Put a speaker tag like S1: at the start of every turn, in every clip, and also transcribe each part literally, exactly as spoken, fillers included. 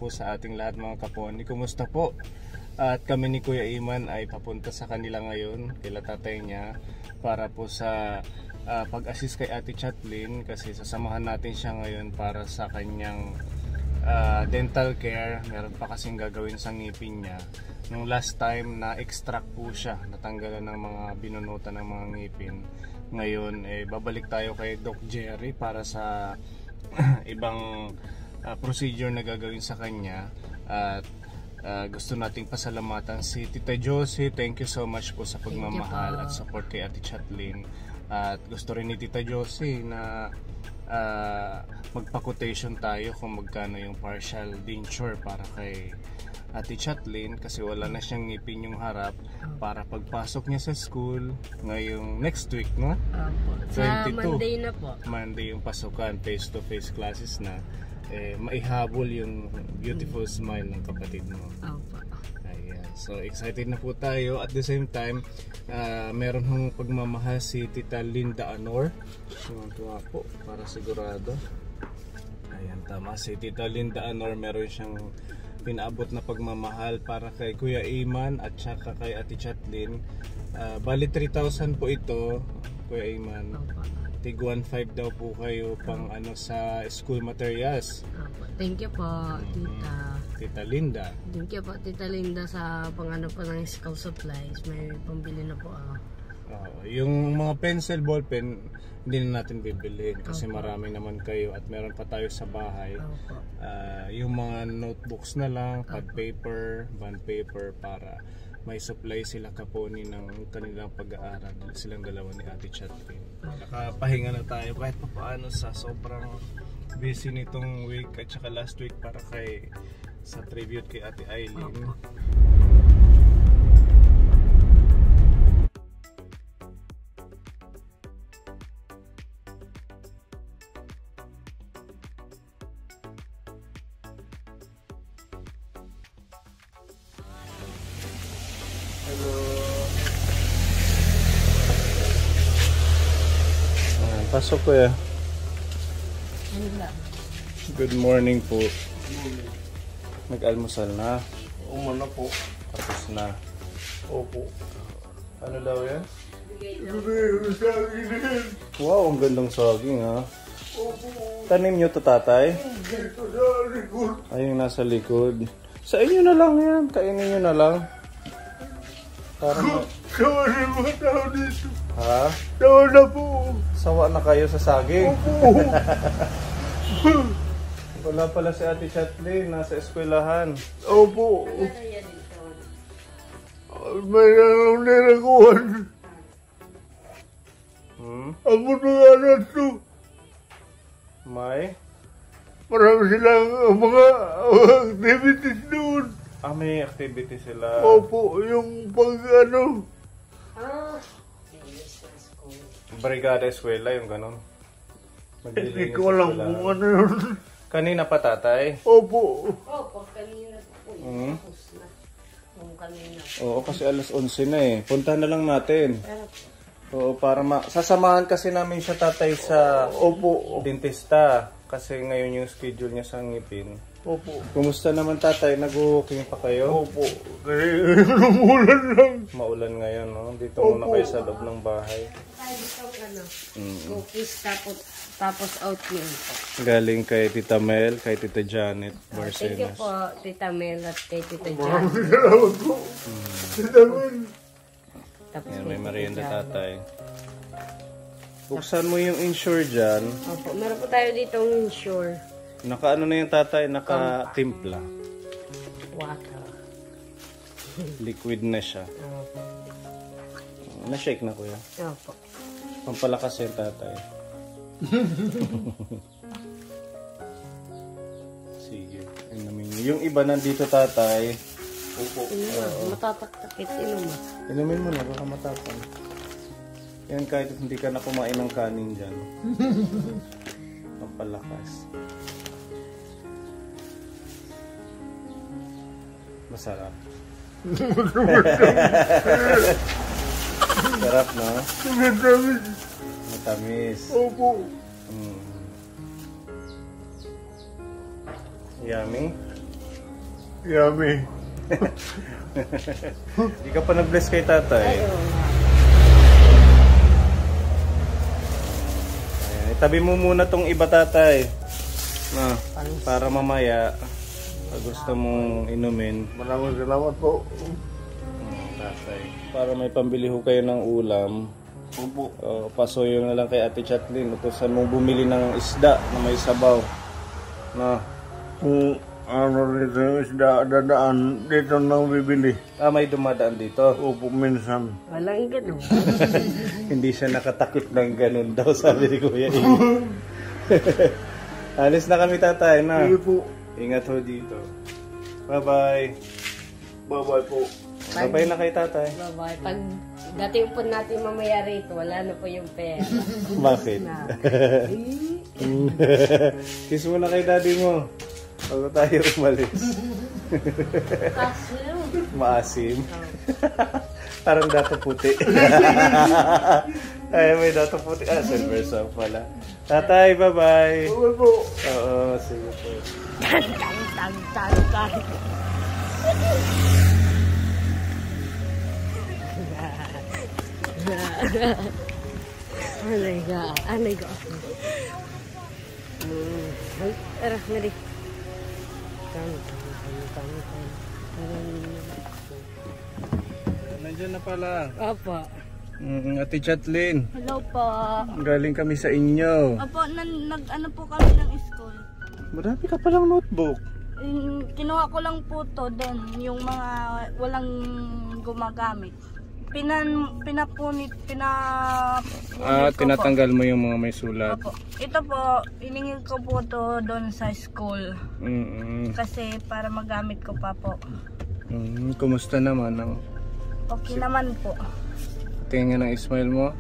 S1: po sa ating lahat mga kaponi. Kumusta po? At kami ni Kuya Iman ay papunta sa kanila ngayon, kila tatay niya, para po sa uh, pag-assist kay Ate Chatlyn, kasi sasamahan natin siya ngayon para sa kanyang uh, dental care. Meron pa kasing gagawin sa ngipin niya. Nung last time na extract po siya, natanggalan ng mga binunutan ng mga ngipin. Ngayon eh babalik tayo kay Doc Jerry para sa ibang uh, procedure na gagawin sa kanya. At uh, gusto nating pasalamatan si Tita Josie. Thank you so much po sa pagmamahal at support kay Ate Chatlyn. At gusto rin ni Tita Josie na uh, magpa-quotation tayo kung magkano yung partial denture para kay Ate Chatlyn, kasi wala na siyang ngipin yung harap, para pagpasok niya sa school ngayong next week, no?
S2: Opo. Sa Monday na po.
S1: Monday yung pasukan, face to face classes na. Eh, maihabol yung beautiful hmm. smile ng kapatid mo.
S2: Opo.
S1: Ayan. So excited na po tayo. At the same time, uh, meron hong pagmamahal si Tita Linda Anor. Tuwa po, para sigurado. Ayan, tama. Si Tita Linda Anor, meron siyang pinaabot na pagmamahal para kay Kuya Iman at saka kay Ate Chatlyn. Uh, bali three thousand po ito, Kuya Iman. Tig one five daw po kayo pang ano sa school materials.
S2: Thank you po, Tita.
S1: Tita Linda.
S2: Thank you po, Tita Linda, sa pang ano po ng school supplies. May pambili na po ako.
S1: Uh, yung mga pencil, ballpen, hindi na natin bibilhin kasi okay. Marami naman kayo at meron pa tayo sa bahay. Okay. Uh, yung mga notebooks na lang, pad paper, bond paper, para may supply sila kaponi ng kanilang pag-aaral. Silang dalawa ni Ate Chatlyn. Nakapahinga na tayo kahit pa paano sa sobrang busy nitong week at saka last week para kay sa tribute kay Ate Eileen. Okay. Pasok ko ya. Good morning po. Nag-almusal na?
S3: Uma na po.
S1: Tapos na?
S3: Opo.
S1: Ano daw yan? Wow, ang gandang saging ha.
S3: Opo.
S1: Tanim nyo to, tatay?
S3: Dito sa likod.
S1: Ay, yung nasa likod. Sa inyo na lang yan. Kainin nyo na lang. Para ma...
S3: Sawa na mga tao dito.
S1: Ha?
S3: Sawa na po.
S1: Sawa na kayo sa saging?
S3: Opo.
S1: Wala pala si Ate Chatlyn. Nasa eskwelahan.
S3: Opo. May nanong nirakuhan.
S1: Hmm?
S3: Ang putuganan to.
S1: May?
S3: Marami silang mga activities doon.
S1: Ah, may activity sila.
S3: Opo, yung pag ano.
S2: Ah.
S1: Brigada eskwela, yung ganon.
S3: Hindi ko alam kung ano yun.
S1: Kanina pa, tatay?
S3: Opo.
S2: Opo, kanina po.
S1: Hmm?
S2: Kung kanina.
S1: Oo, kasi alas onse na eh. Puntahan na lang natin.
S2: Pero,
S1: Oo, para ma... Sasamahan kasi namin siya, tatay, sa
S3: Opo.
S1: dentista. Kasi ngayon yung schedule niya sa ngipin.
S3: Opo.
S1: Kumusta naman, tatay? Nag-walking pa kayo?
S3: Opo. Kasi umulan lang.
S1: Maulan ngayon, no? Dito
S3: Opo.
S1: muna kayo sa loob ng bahay.
S2: tayo itong ano,
S1: Mm.
S2: cookies tapos, tapos oatmeal po.
S1: Galing kay Tita Mel, kay Tita Janet
S2: Thank you
S1: Barcenas.
S2: po, Tita Mel at kay Tita Jan.
S3: Maraming salamat po. Tita Mel.
S2: Tapos
S1: Yan,
S2: kay
S1: may
S2: Tita
S1: merienda,
S2: Jan.
S1: tatay. Buksan mo yung insure dyan.
S2: Opo, meron po tayo ditong insure
S1: Naka ano na yung tatay, naka-timpla.
S2: water.
S1: Liquid na siya.
S2: Opo.
S1: Na-shake na, kuya.
S2: Opo.
S1: Pampalakas yung tatay. Sige. Inumin niyo. Yung iba nandito, tatay.
S3: Opo.
S2: Inom, matataktakit, inom mo.
S1: Inumin mo na, baka matapang. Yan, kahit hindi ka na kumain ng kanin dyan. Pampalakas. Masarap. Sarap, no?
S3: Matamis.
S1: Matamis.
S3: Opo.
S1: Mm. Yummy.
S3: Yummy.
S1: Hindi ka pa nag-bless kay tatay.
S2: Ayun.
S1: Ayan, itabi mo muna tong iba tatay. Na, para mamaya, pag gusto mong inumin,
S3: Maraming salamat po.
S1: tatay. Para may pambili ho kayo ng ulam.
S3: Opo.
S1: Uh, pasuyo na lang kay Ate Chatlin. Utusan mong bumili ng isda na may sabaw. Na,
S3: Kung ano dito yung isda dadaan, dito nang bibili.
S1: ah, may dumadaan dito.
S3: Opo, minsan.
S2: Walang ganun.
S1: Hindi siya nakatakip ng ganun daw, sabi ni Kuya Ian. Alis na kami tatay na.
S3: Sige po.
S1: Ingat ho dito. Bye-bye.
S3: Bye-bye po.
S1: Bye-bye na kay tatay.
S2: Bye-bye. Pag dating po natin mamaya rito, wala na po yung pera.
S1: Bakit?
S2: Na.
S1: Kiss mo na kay daddy mo. Bago tayo umalis.
S2: Kaso,
S1: Maasim. Parang dato puti. Ay, may dato puti. Ah, silver song pala. Tatay, bye-bye.
S3: Bye-bye po.
S1: Oo, sige po.
S2: tan tan tan tan tan. Anay ga, anay ga. Hmm, tara, mari. Tan tan tan tan.
S1: Nandiyan na pala.
S2: Apa?
S1: Mm, Ate Chatlin,
S4: Hello po.
S1: galing kami sa inyo.
S4: Opo, nan, nag ano po kami ng school.
S1: Marami ka palang notebook.
S4: Mm, kinuha ko lang po to din, yung mga walang gumagamit. Pinan, pinapunit, pina...
S1: Ah,
S4: punit ko po.
S1: tinatanggal mo yung mga may sulat.
S4: Opo. Ito po, iningil ko po to doon sa school.
S1: Mm,
S4: Kasi para magamit ko pa po.
S1: mm, kumusta naman? Ang
S4: Okay naman po.
S1: tingin ng smile mo?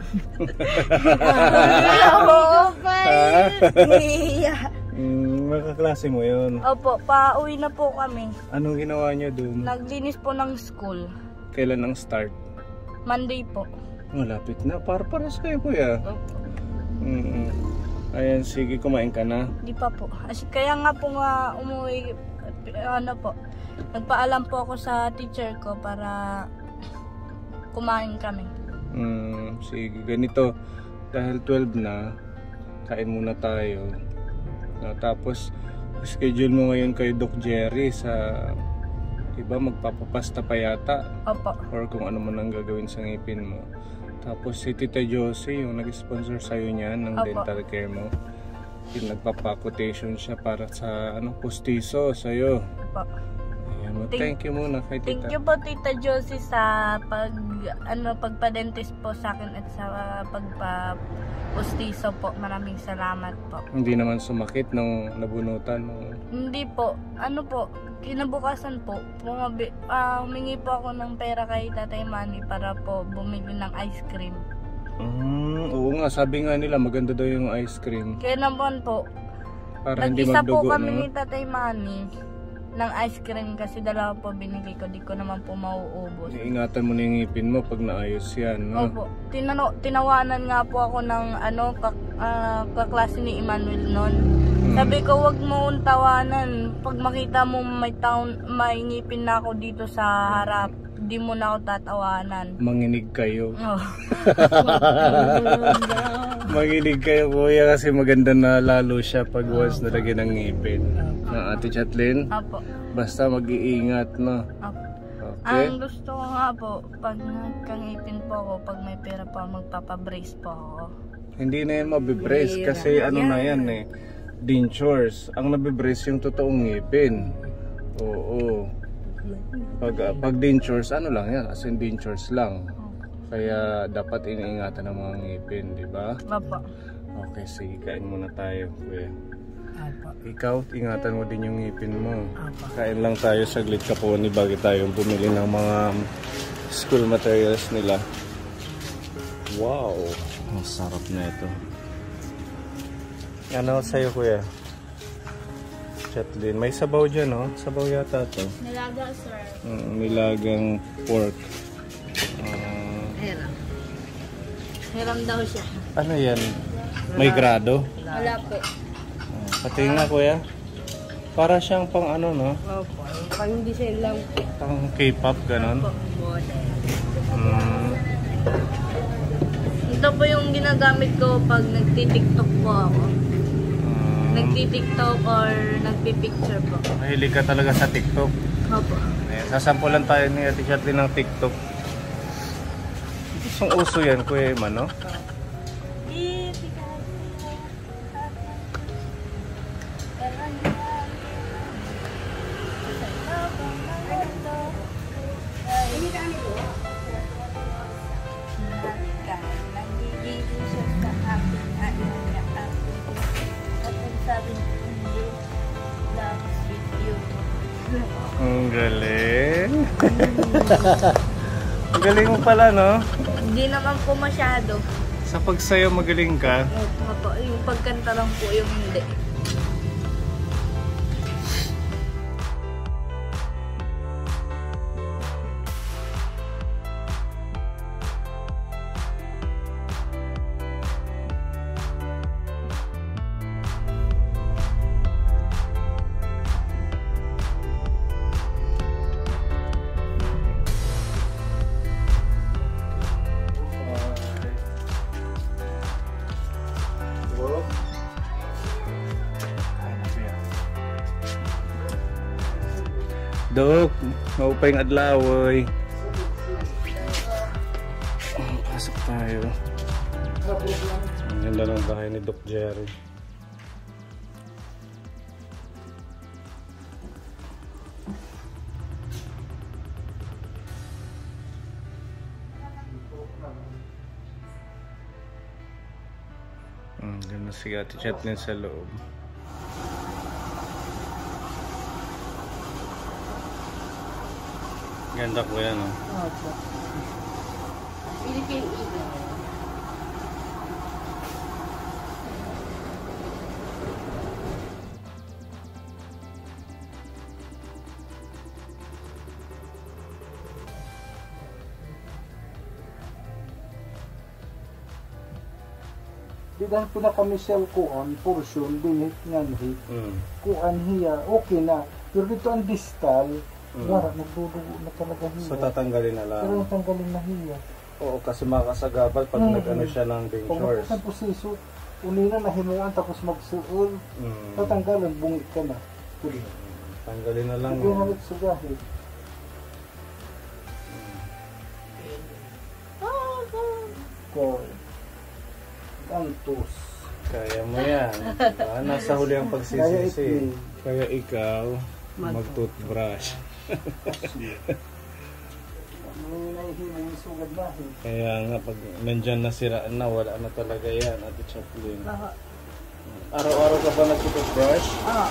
S4: Oo,
S1: Ha?
S4: iya.
S1: Mm, makaklase mo yun.
S4: Opo, pauwi na po kami.
S1: Anong ginawa niyo dun?
S4: Naglinis po ng school.
S1: Kailan ang start?
S4: Monday po.
S1: Malapit na. Para-paras kayo kuya. Mm -mm. Ayan, sige, kumain ka na.
S4: Di pa po. As, kaya nga po nga umuwi, ano po, nagpaalam po ako sa teacher ko para kumain kami.
S1: Mm, sige, ganito. Dahil twelve na, kain muna tayo. Ah, tapos, schedule mo ngayon kay Doc Jerry sa, iba magpapapasta pa yata.
S4: Opo.
S1: Or kung ano man ang gagawin sa ngipin mo. Tapos si Tita Josie, yung nag-sponsor sa'yo niyan ng
S4: Opo.
S1: dental care mo. Yung nagpapa-quotation siya para sa ano, postizo sa'yo.
S4: Opo.
S1: Ayan, mo.
S4: Thank-
S1: Thank you muna kay
S4: Thank
S1: Tita.
S4: you po Tita Josie sa pag ano pagpa-dentist po sa akin at sa pagpa-pustiso po. Maraming salamat po.
S1: Hindi naman sumakit nung nabunutan. Nung...
S4: Hindi po, ano po, kinabukasan po, pumabi, ah, humingi po ako ng pera kay Tatay Manny para po bumili ng ice cream.
S1: Mm, oo nga, sabi nga nila maganda daw yung ice cream.
S4: Kaya naman po,
S1: Para hindi
S4: nag-isa po
S1: magdugo,
S4: kami
S1: no?
S4: ni Tatay Manny ng ice cream kasi dalawa po binili ko, di ko naman po mauubos.
S1: Iingatan mo na yung ngipin mo pag naayos yan, no?
S4: Opo, Tinano, tinawanan nga po ako ng ano, kak, ah, kaklase ni Emmanuel noon.
S1: Mm.
S4: Sabi ko, wag mo akong tawanan. Pag makita mo may, taon, may ngipin na ako dito sa harap, di mo na ako tatawanan.
S1: Manginig kayo.
S4: Oh.
S1: Manginig kayo kuya kasi maganda na lalo siya pag once nalagyan ng ngipin. Ng Ate Chatlin,
S4: Apo.
S1: basta mag-iingat, no?
S4: Apo.
S1: Okay?
S4: Ang gusto ko nga po, pag nagkangipin po ako, pag may pera po, magpapabrace po ako.
S1: Hindi na yan mabibrace kasi ano na yan eh, dentures. Ang nabibrace yung totoong ngipin. Oo. Pag, pag dentures, ano lang yan, as in dentures lang. Kaya dapat iniingatan ng mga ngipin, di ba?
S4: Apo.
S1: Okay, sige, kain muna tayo, kuya.
S2: Apa?
S1: Ikaw, ingatan mo din yung ngipin mo.
S2: Apa?
S1: Kain lang tayo saglit ka po ni bago tayo bumili ng mga school materials nila. Wow! Ang sarap na ito. Ano sa'yo kuya? Chatlin. May sabaw dyan, no? Sabaw yata ito.
S4: Nilaga, sir.
S1: Mm, nilagang pork. Ah,
S2: Hiram. Hiram daw siya.
S1: ano yan? May grado?
S4: Wala po.
S1: Pati nga kuya. Para siyang pang ano, no?
S2: Opo. Pang design lang po.
S1: Pang K-pop, ganon?
S2: Opo, model.
S1: Hmm.
S4: Ito po yung ginagamit ko pag nagti-tiktok po ako.
S1: Hmm.
S4: Nagti-tiktok or nagpi-picture po.
S1: Mahilig ka talaga sa TikTok.
S4: Opo.
S1: Eh, sasampulan tayo ni Ate Chatlin ng TikTok. Isang uso yan, Kuya Iman, no? Ang galing. Ang galing mo pala, no?
S4: Hindi naman po masyado.
S1: Sa pagsayaw magaling ka.
S4: Opo, yung pagkanta lang po yung hindi.
S1: Dok, maupay ng adlawoy. Oh, pasok tayo. Ang ganda ng bahay ni Doc Jerry. Ang ganda si Ate Chatlin sa loob. Ganda ko yan, oh.
S2: Opo. Philippine Eagle.
S5: Di dahil pinaka-Michelle kuan, portion, binit nga nihi.
S1: Mm.
S5: Kuan hiya, okay na. Pero dito ang distal,
S1: Mm.
S5: wala, nagdudugo na talaga hiya.
S1: So tatanggalin na lang.
S5: Pero natanggalin na hiya.
S1: Oo, kasi makasagabal pag
S5: Mm.
S1: nag-ano siya ng
S5: Pag
S1: dentures.
S5: sa proseso, unina na himuan tapos magsuol,
S1: Mm.
S5: tatanggalan, bungit ka na. Tuloy.
S1: Tanggalin na lang.
S5: Hindi
S1: oh.
S5: na nagsugahid. Ko, antos.
S1: Kaya mo yan. Diba? Nasa huli ang
S5: Kaya
S1: pagsisisi.
S5: ito.
S1: Kaya ikaw,
S2: Mag-
S1: mag-toothbrush.
S5: Ano yung nahihiman yung sugad na eh.
S1: Kaya nga, pag nandyan nasiraan na, wala na talaga yan, Ate Chatlin.
S4: Aha.
S1: Araw-araw ka ba nag-toothbrush?
S4: Ah.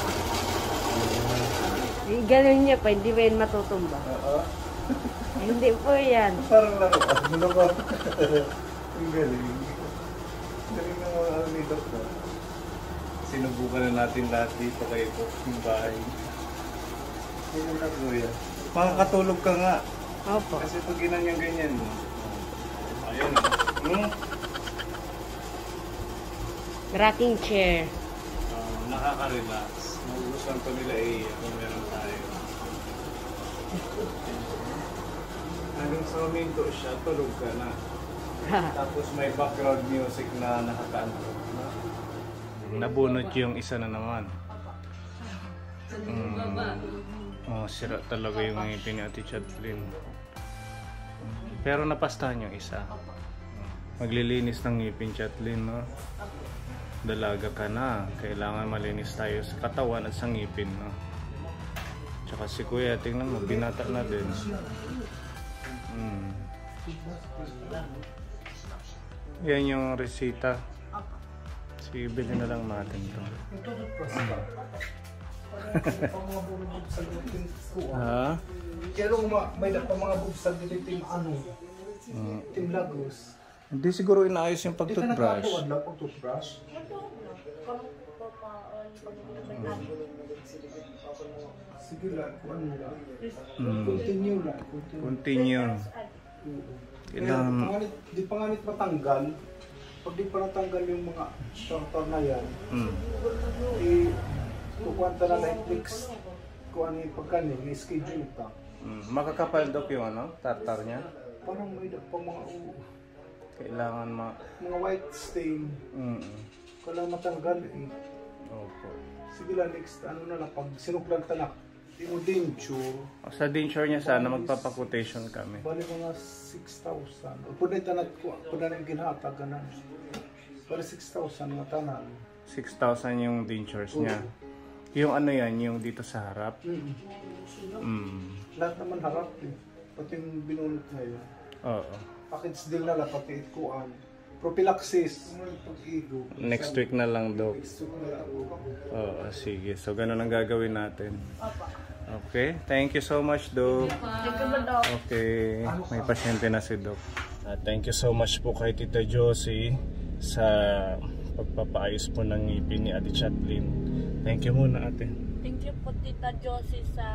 S2: Eh, ganun niya pa, hindi ba yun matutumba?
S1: Oo.
S2: Hindi po yan.
S1: Parang laro ka. Ano ba? Ang galing. Galing ng mga ano ni Doc. No? Sinubukan na natin lahat dito kay Doc yung bahay. Ganyan ka, Kuya. Makakatulog ka nga.
S2: Opo.
S1: Kasi pag ginanyan-ganyan mo. Ayun. Hmm?
S2: Rocking chair.
S1: Uh, nakaka-relax. Magugustuhan ko nila eh kung meron tayo. Hanggang sa huminto siya, tulog ka na. Tapos may background music na nakakaanto. Nabunot yung isa na naman. Mm. Oh, sira talaga yung ngipin ni Ate Chatlin. Pero napastahan yung isa. Maglilinis ng ngipin, Chatlin, no? Dalaga ka na. Kailangan malinis tayo sa katawan at sa ngipin, no? Tsaka si Kuya, tingnan mo, binata na din. Mm. Yan yung resita. Sige, bilhin na lang natin ito. Ha?
S5: Pero may pa mga bugsag dito yung ano,
S1: Mm.
S5: Team Lagos.
S1: Hindi siguro inaayos yung pag-toothbrush.
S5: Di ka nagkakawan lang pag-toothbrush? Sige lang, kung ano lang.
S1: Mm.
S5: Continue lang. Continue.
S1: Continue. Kailangan...
S5: Kaya, panganit, di panganit matanggal. Pag di pa natanggal yung mga shorter na yan,
S1: Mm.
S5: eh, kukwanta na Netflix. ko ano yung pagkani, may schedule ka.
S1: Mm. Makakapal dok yung ano, tartar niya.
S5: Parang may da- pang mga u-
S1: Kailangan ma...
S5: mga white stain.
S1: Mm.
S5: Kailangan matanggal eh.
S1: Opo.
S5: Sige lang, next ano na lang, pag sinuklang tanak, yung denture,
S1: Sa denture niya sana magpapakutation kami.
S5: bali mga six thousand. O punay tanak ko, punay ng ginhatag, ganan. Bali six thousand mga tanan.
S1: six thousand yung dentures niya. Yung ano yan, yung dito sa harap.
S5: Mm.
S1: Mm.
S5: Lahat naman harap eh. Pati yung binulot na yun.
S1: Oo.
S5: Package deal na lang, pati ikuan. Prophylaxis, pag-igo.
S1: Next week na lang daw.
S5: Next week na lang.
S1: Oo, sige. So, ganun ang gagawin natin. Okay. Thank you so much, Doc.
S4: Thank you, Doc.
S1: Okay. May pasyente na si Doc. Uh, thank you so much po kay Tita Josie sa pagpapaayos po ng ngipin ni Ate Chatlin. Thank you muna, ate.
S4: Thank you po, Tita Josie, sa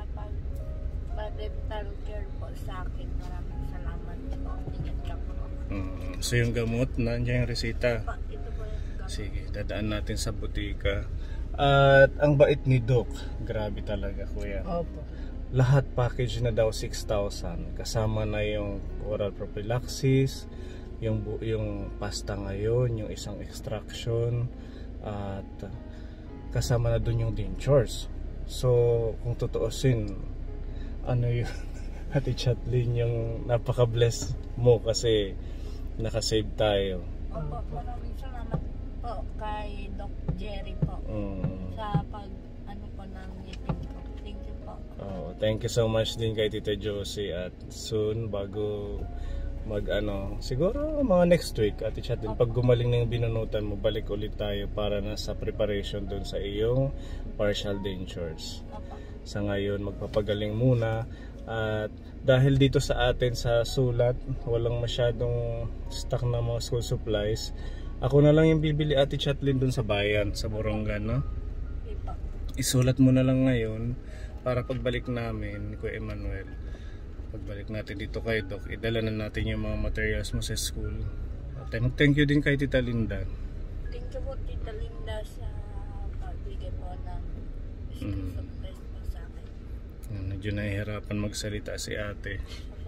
S4: pag-dental care po sa akin. Maraming salamat po. Ingat ka po.
S1: Mm, so yung gamot, nandiyan yung resita.
S4: Pa, ito po yung gamot.
S1: Sige, dadaan natin sa butika. At ang bait ni Doc, grabe talaga kuya.
S2: Opo.
S1: Lahat package na daw six thousand. Kasama na yung oral prophylaxis, yung, bu- yung pasta ngayon, yung isang extraction, at kasama na dun yung dentures. So, kung tutuusin, ano yun, Ate Chatlin, yung napaka-bless mo kasi nakasave tayo.
S4: Opo, maraming salamat po kay Doc Jerry po
S1: Mm.
S4: sa pag ano po ng ngipin ko. Thank you po.
S1: Oh, thank you so much din kay Tita Josie, at soon bago mag ano, siguro mga next week Ate Chatlin, pag gumaling na yung binunutan mo, balik ulit tayo para na sa preparation dun sa iyong partial dentures.
S4: Opo.
S1: Sa ngayon magpapagaling muna, at dahil dito sa atin sa sulat walang masyadong stock na mga school supplies, ako na lang yung bibili Ate Chatlin dun sa bayan sa Borongan, no?
S4: Okay po.
S1: Isulat mo na lang ngayon para pagbalik namin ni Kuya Emmanuel, pagbalik natin dito kay Doc, idala na natin yung mga materials mo sa school. At mag-thank you din kay Tita Linda.
S4: Thank you po, Tita Linda, sa pagbigay po ng school
S1: Mm.
S4: supplies po sa akin.
S1: Medyo nahihirapan magsalita si ate.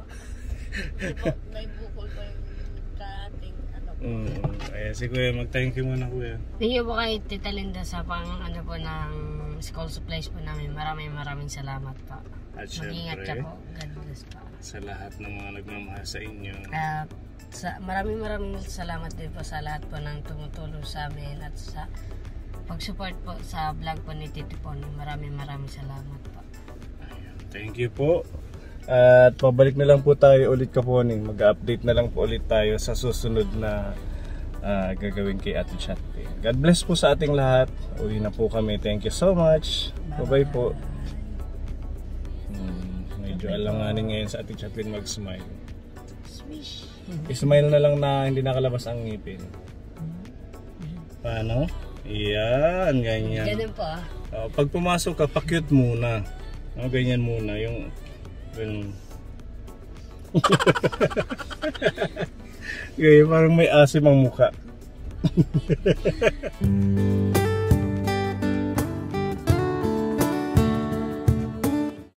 S4: Hindi po, may bukol po yung sa ating ano po.
S1: Mm, kaya si Kuya, mag-thank you muna Kuya.
S2: Thank you po kay Tita Linda sa pang ano po ng school supplies po namin. Maraming maraming salamat po.
S1: At
S2: Mag-ingat ka
S1: syempre,
S2: po. God bless po.
S1: sa lahat ng mga nagmamahal sa inyo.
S2: At sa, maraming maraming salamat din po sa lahat po ng tumutulong sa amin at sa pag-support po sa vlog po ni Titi Pon. Maraming maraming salamat po.
S1: Ayan, thank you po. At pabalik na lang po tayo ulit Kaponing. Mag-update na lang po ulit tayo sa susunod na uh, gagawin kay Ate Chatlin. God bless po sa ating lahat. Uwi na po kami. Thank you so much. Bye-bye po. Hmm, medyo alanganin ngayon sa Ate Chatlin mag-smile.
S2: Swish.
S1: I-smile na lang na hindi nakalabas ang ngipin. Paano? Yan, ganyan.
S2: Ganun po ah.
S1: Uh, pag pumasok ka, pa-cute muna. No, ganyan muna. Yung, yung... ganyan, parang may asim ang mukha.